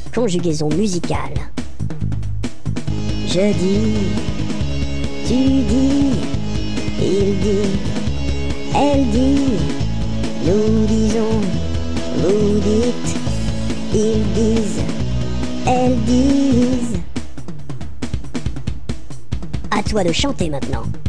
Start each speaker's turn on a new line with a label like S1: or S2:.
S1: Conjugaison musicale. Je dis, tu dis, il dit, elle dit, nous disons, vous dites, ils disent, elles disent. À toi de chanter maintenant.